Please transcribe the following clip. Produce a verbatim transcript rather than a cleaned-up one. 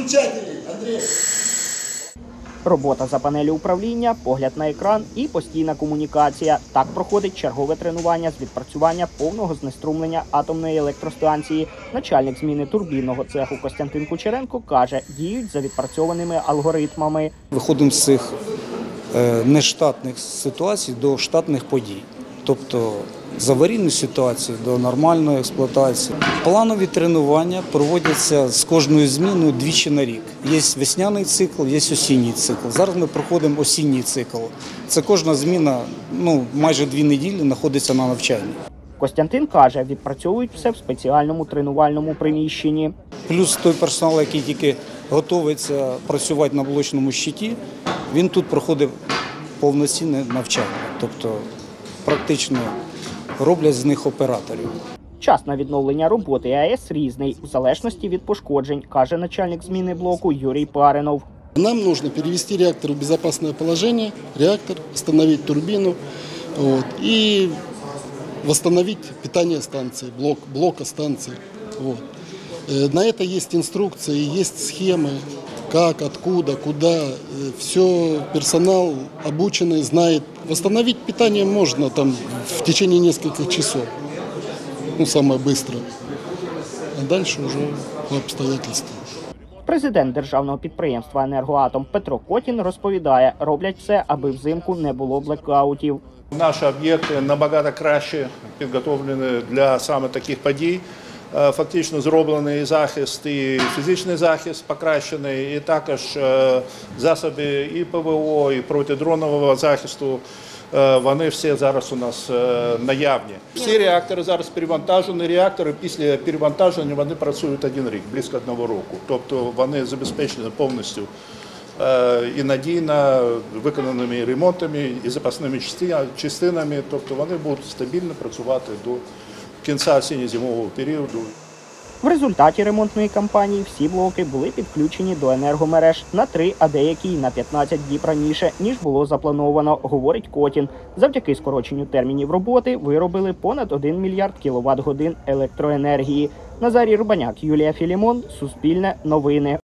Выключателей, Андрей! Робота за панелі управління, погляд на екран і постійна комунікація. Так проходить чергове тренування з відпрацювання повного знеструмлення атомної електростанції. Начальник зміни турбінного цеху Костянтин Кучеренко каже, діють за відпрацьованими алгоритмами. Виходимо з цих нештатних ситуацій до штатних подій. Тобто з аварійної ситуації до нормальної експлуатації. Планові тренування проводяться з кожною зміною двічі на рік. Є весняний цикл, є осінній цикл. Зараз ми проходимо осінній цикл. Це кожна зміна, ну, майже дві неділі знаходиться на навчанні. Костянтин каже, відпрацьовують все в спеціальному тренувальному приміщенні. Плюс той персонал, який тільки готується працювати на блочному щиті, він тут проходить повноцінне навчання. Тобто практично роблять з них операторів. Час на відновлення роботи АЕС різний, у залежності від пошкоджень, каже начальник зміни блоку Юрій Паринов. Нам нужно перевести реактор в безопасное положение, реактор, остановить турбину вот, и восстановить питание станции, блок, блока станции. Вот. На это есть инструкции, есть схемы, как, откуда, куда. Все персонал обученный знает. Восстановить питание можно там в течение нескольких часов, ну самое быстро. А дальше уже по обстоятельствам. Президент державного підприємства «Енергоатом» Петро Котін розповідає, роблять все, аби взимку не було блекаутів. Наші об'єкти набагато краще підготовлені для саме таких подій. Фактично зроблений захист, і фізичний захист покращений, і також засоби і ПВО, і протидронового захисту, вони всі зараз у нас наявні. Всі реактори зараз перевантажені, реактори після перевантаження вони працюють один рік, близько одного року. Тобто вони забезпечені повністю і надійно виконаними ремонтами, і запасними частинами, тобто вони будуть стабільно працювати до кінця осінньо-зимового періоду. В результаті ремонтної кампанії всі блоки були підключені до енергомереж на три, а деякі й на п'ятнадцять діб раніше, ніж було заплановано, говорить Котін. Завдяки скороченню термінів роботи виробили понад один мільярд кіловат-годин електроенергії. Назарій Рубаняк, Юлія Філімон, Суспільне, Новини.